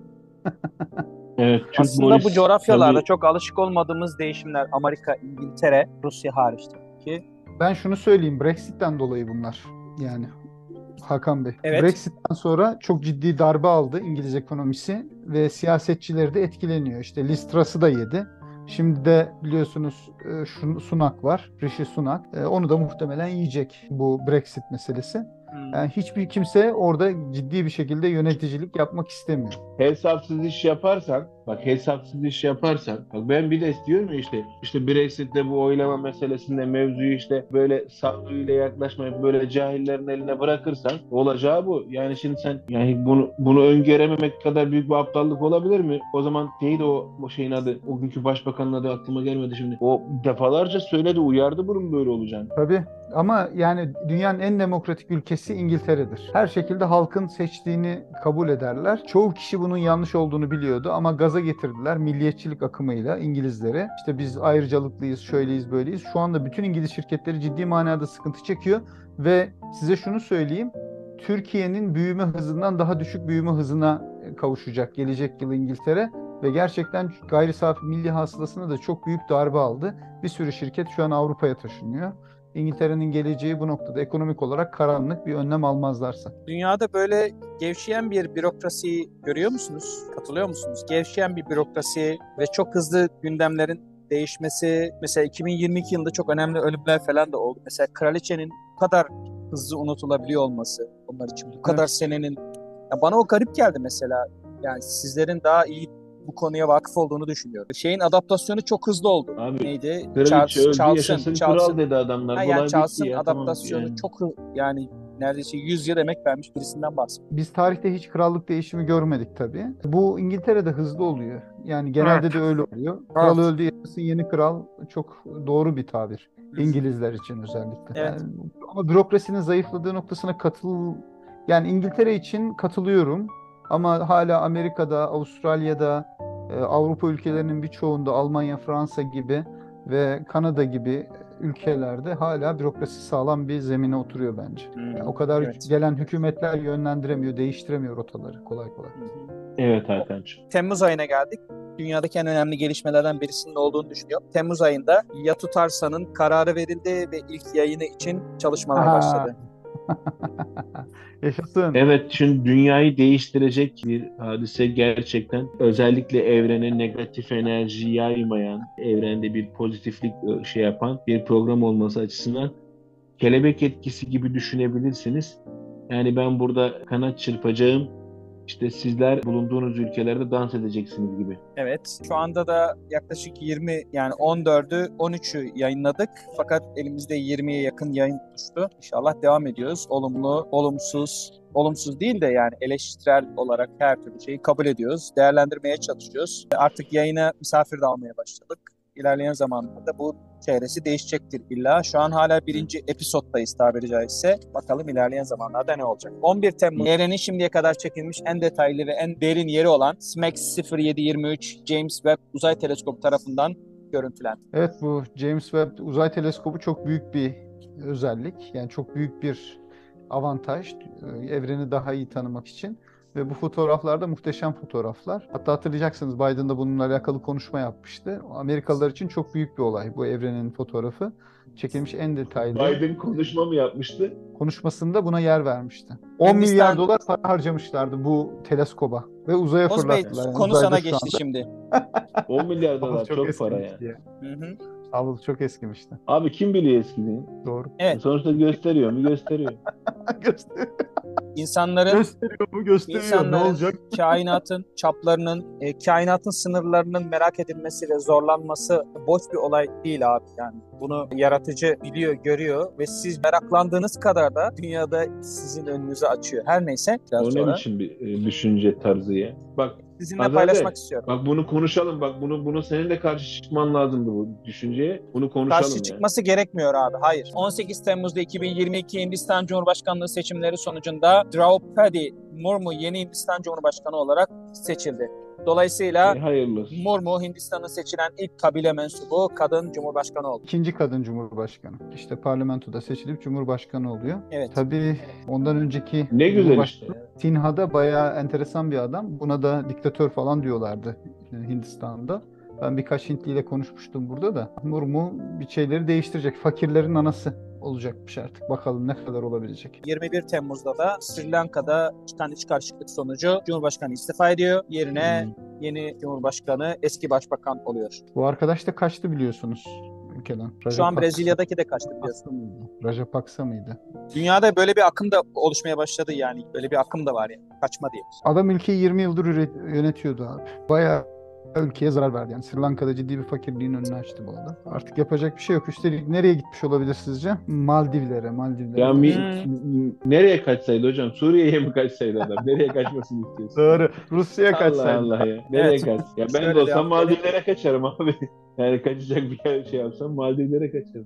[SPEAKER 4] Evet, Türk
[SPEAKER 2] Aslında
[SPEAKER 4] Boris
[SPEAKER 2] bu coğrafyalarda
[SPEAKER 4] tabii.
[SPEAKER 2] çok alışık olmadığımız değişimler, Amerika, İngiltere, Rusya hariç tabii ki.
[SPEAKER 3] Ben şunu söyleyeyim, Brexit'ten dolayı bunlar. Yani Hakan Bey.
[SPEAKER 2] Evet.
[SPEAKER 3] Brexit'ten sonra çok ciddi darbe aldı İngiliz ekonomisi ve siyasetçileri de etkileniyor. İşte Liz Truss'ı da yedi. Şimdi de biliyorsunuz Sunak var, Rishi Sunak. Onu da muhtemelen yiyecek bu Brexit meselesi. Yani hiçbir kimse orada ciddi bir şekilde yöneticilik yapmak istemiyor.
[SPEAKER 4] Hesapsız iş yaparsan, bak ben bir de istiyorum ya işte Brexit'te bu oylama meselesinde mevzuyu işte böyle sağduyuyla yaklaşmayıp böyle cahillerin eline bırakırsan olacağı bu. Yani şimdi sen yani bunu öngörememek kadar büyük bir aptallık olabilir mi? O zaman neydi o şeyin adı? O günkü başbakanın adı aklıma gelmedi şimdi. O defalarca söyledi, uyardı bunun böyle olacağını.
[SPEAKER 3] Tabii. Ama yani dünyanın en demokratik ülkesi İngiltere'dir. Her şekilde halkın seçtiğini kabul ederler. Çoğu kişi bunun yanlış olduğunu biliyordu ama gaza getirdiler milliyetçilik akımıyla İngilizlere. İşte biz ayrıcalıklıyız, şöyleyiz, böyleyiz. Şu anda bütün İngiliz şirketleri ciddi manada sıkıntı çekiyor ve size şunu söyleyeyim. Türkiye'nin büyüme hızından daha düşük büyüme hızına kavuşacak gelecek yıl İngiltere ve gerçekten gayri safi milli hasılasına da çok büyük darbe aldı. Bir sürü şirket şu an Avrupa'ya taşınıyor. İngiltere'nin geleceği bu noktada ekonomik olarak karanlık, bir önlem almazlarsa.
[SPEAKER 2] Dünyada böyle gevşeyen bir bürokrasi görüyor musunuz? Katılıyor musunuz? Gevşeyen bir bürokrasi ve çok hızlı gündemlerin değişmesi. Mesela 2022 yılında çok önemli ölümler falan da oldu. Mesela kraliçenin bu kadar hızlı unutulabiliyor olması onlar için. Bu kadar
[SPEAKER 3] Evet.
[SPEAKER 2] senenin. Ya bana o garip geldi mesela. Yani sizlerin daha iyi bu konuya vakıf olduğunu düşünüyorum. Şeyin adaptasyonu çok hızlı oldu.
[SPEAKER 4] Abi,
[SPEAKER 2] Neydi?
[SPEAKER 4] kraliçe öldü, yaşasın kral dedi adamlar.
[SPEAKER 2] Ha,
[SPEAKER 4] Kolay
[SPEAKER 2] yani
[SPEAKER 4] bitti
[SPEAKER 2] Charles'ın
[SPEAKER 4] ya, tamam
[SPEAKER 2] adaptasyonu
[SPEAKER 4] yani.
[SPEAKER 2] çok yani neredeyse 100 yıl emek vermiş birisinden bahsediyor.
[SPEAKER 3] Biz tarihte hiç krallık değişimi görmedik tabii. Bu İngiltere'de hızlı oluyor. Yani genelde de öyle oluyor. Kral öldü, yaşasın yeni kral, çok doğru bir tabir. İngilizler için özellikle.
[SPEAKER 2] Evet.
[SPEAKER 3] Yani, ama bürokrasinin zayıfladığı noktasına yani İngiltere için katılıyorum. Ama hala Amerika'da, Avustralya'da, Avrupa ülkelerinin birçoğunda, Almanya, Fransa gibi ve Kanada gibi ülkelerde hala bürokrasi sağlam bir zemine oturuyor bence. Yani o kadar
[SPEAKER 2] Evet.
[SPEAKER 3] gelen hükümetler yönlendiremiyor, değiştiremiyor rotaları kolay kolay.
[SPEAKER 4] Evet Hakan'cığım.
[SPEAKER 2] Temmuz ayına geldik. Dünyadaki en önemli gelişmelerden birisinin olduğunu düşünüyorum. Temmuz ayında Ya Tutarsan'ın kararı verildi ve ilk yayını için çalışmalar
[SPEAKER 3] Aha.
[SPEAKER 2] başladı.
[SPEAKER 3] Yaşasın.
[SPEAKER 4] Evet, şimdi dünyayı değiştirecek bir hadise gerçekten. Özellikle evrene negatif enerji yaymayan, evrende bir pozitiflik şey yapan bir program olması açısından kelebek etkisi gibi düşünebilirsiniz. Yani ben burada kanat çırpacağım, işte sizler bulunduğunuz ülkelerde dans edeceksiniz gibi.
[SPEAKER 2] Evet. Şu anda da yaklaşık 20 yani 14'ü 13'ü yayınladık. Fakat elimizde 20'ye yakın yayın oluştu. İnşallah devam ediyoruz. Olumlu, olumsuz değil de yani eleştirel olarak her türlü şeyi kabul ediyoruz. Değerlendirmeye çalışıyoruz. Artık yayına misafir de almaya başladık. İlerleyen zamanlarda bu çevresi değişecektir illa. Şu an hala birinci episoddayız tabiri caizse. Bakalım ilerleyen zamanlarda ne olacak. 11 Temmuz evrenin şimdiye kadar çekilmiş en detaylı ve en derin yeri olan SMACS 0723 James Webb Uzay Teleskobu tarafından görüntülendi.
[SPEAKER 3] Evet, bu James Webb Uzay Teleskobu çok büyük bir özellik. Yani çok büyük bir avantaj evreni daha iyi tanımak için. Ve bu fotoğraflar da muhteşem fotoğraflar. Hatta hatırlayacaksınız Biden da bununla alakalı konuşma yapmıştı. Amerikalılar için çok büyük bir olay bu evrenin fotoğrafı. Çekilmiş en detaylı.
[SPEAKER 4] Biden konuşma mı yapmıştı?
[SPEAKER 3] Konuşmasında buna yer vermişti. 10 milyar dolar para harcamışlardı bu teleskoba. Ve uzaya
[SPEAKER 2] Oğuz Bey,
[SPEAKER 3] fırlattılar. Yani
[SPEAKER 2] konu
[SPEAKER 3] uzayda
[SPEAKER 2] sana
[SPEAKER 3] şu
[SPEAKER 2] geçti
[SPEAKER 3] anda.
[SPEAKER 2] şimdi.
[SPEAKER 4] 10 milyar dolar çok para ya.
[SPEAKER 3] eskimişti ya.
[SPEAKER 2] Hı hı.
[SPEAKER 3] Sağ çok eskimişti.
[SPEAKER 4] Abi kim biliyor eskiliğini?
[SPEAKER 3] Doğru.
[SPEAKER 2] Evet.
[SPEAKER 4] Sonuçta gösteriyor mu? Gösteriyor.
[SPEAKER 3] Gösteriyor
[SPEAKER 2] İnsanların
[SPEAKER 3] mu? Gösteriyor. Ne
[SPEAKER 2] İnsanların
[SPEAKER 3] olacak?
[SPEAKER 2] kainatın çaplarının, kainatın sınırlarının merak edilmesi ve zorlanması boş bir olay değil abi yani. Bunu yaratıcı biliyor, görüyor ve siz meraklandığınız kadar da dünyada sizin önünüzü açıyor. Her neyse. Biraz
[SPEAKER 4] O ne
[SPEAKER 2] sonra
[SPEAKER 4] biçim bir düşünce tarzı ya? Bak
[SPEAKER 2] sizinle
[SPEAKER 4] Azade,
[SPEAKER 2] paylaşmak istiyorum.
[SPEAKER 4] bak bunu konuşalım. Bak bunu senin de karşı çıkman lazımdı bu düşünceye. Bunu konuşalım
[SPEAKER 2] Karşı
[SPEAKER 4] ya.
[SPEAKER 2] çıkması gerekmiyor abi. Hayır. 18 Temmuz'da 2022 Hindistan Cumhurbaşkanlığı seçimleri sonucunda Draupadi Murmu yeni Hindistan Cumhurbaşkanı olarak seçildi. Dolayısıyla
[SPEAKER 4] Hayırlı olsun.
[SPEAKER 2] Murmu Hindistan'ın seçilen ilk kabile mensubu kadın cumhurbaşkanı oldu.
[SPEAKER 3] İkinci kadın cumhurbaşkanı. İşte parlamentoda seçilip cumhurbaşkanı oluyor.
[SPEAKER 2] Evet.
[SPEAKER 3] Tabii ondan önceki
[SPEAKER 4] Ne güzel işte.
[SPEAKER 3] Sinha da bayağı enteresan bir adam. Buna da diktatör falan diyorlardı Hindistan'da. Ben birkaç Hintli ile konuşmuştum burada da. Murmu bir şeyleri değiştirecek. Fakirlerin anası olacakmış artık. Bakalım ne kadar olabilecek.
[SPEAKER 2] 21 Temmuz'da da Sri Lanka'da çıkan iç karışıklık sonucu Cumhurbaşkanı istifa ediyor. Yerine yeni Cumhurbaşkanı eski başbakan oluyor.
[SPEAKER 3] Bu arkadaş da kaçtı biliyorsunuz ülkeden.
[SPEAKER 2] Şu an
[SPEAKER 3] Rajapaksa
[SPEAKER 2] Brezilya'daki de kaçtı biliyorsun.
[SPEAKER 3] mıydı? Rajapaksa mıydı?
[SPEAKER 2] Dünyada böyle bir akım da oluşmaya başladı yani. Böyle bir akım da var yani. Kaçma diye.
[SPEAKER 3] Adam ülkeyi 20 yıldır yönetiyordu abi. Bayağı ülkeye zarar verdi. Yani Sri Lanka'da ciddi bir fakirliğin önünü açtı bu adam. Artık yapacak bir şey yok. Üstelik nereye gitmiş olabilir sizce? Maldivlere.
[SPEAKER 4] Ya
[SPEAKER 2] Hmm.
[SPEAKER 4] nereye kaçsaydı hocam? Suriye'ye mi kaçsaydı adam? Nereye kaçmasını istiyorsun?
[SPEAKER 3] Doğru. Rusya'ya
[SPEAKER 4] Allah
[SPEAKER 3] kaçsaydı.
[SPEAKER 4] Allah ya. Nereye
[SPEAKER 2] Evet.
[SPEAKER 4] kaç? Ya ben
[SPEAKER 2] Şöyle
[SPEAKER 4] de olsam
[SPEAKER 2] cevap
[SPEAKER 4] Maldivlere kaçarım abi. Yani kaçacak bir yer şey yapsam Maldivlere kaçarım.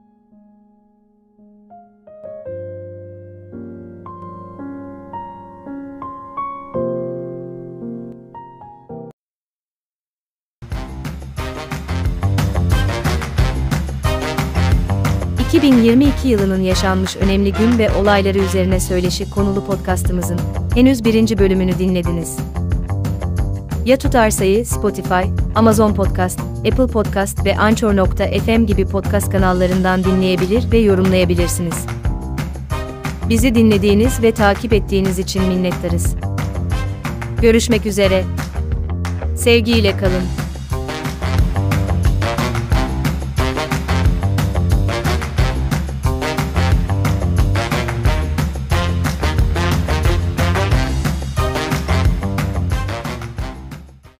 [SPEAKER 1] ...2022 yılının yaşanmış önemli gün ve olayları üzerine söyleşi konulu podcastımızın henüz birinci bölümünü dinlediniz. Ya Tutarsa'yı Spotify, Amazon Podcast, Apple Podcast ve Anchor.fm gibi podcast kanallarından dinleyebilir ve yorumlayabilirsiniz. Bizi dinlediğiniz ve takip ettiğiniz için minnettarız. Görüşmek üzere. Sevgiyle kalın.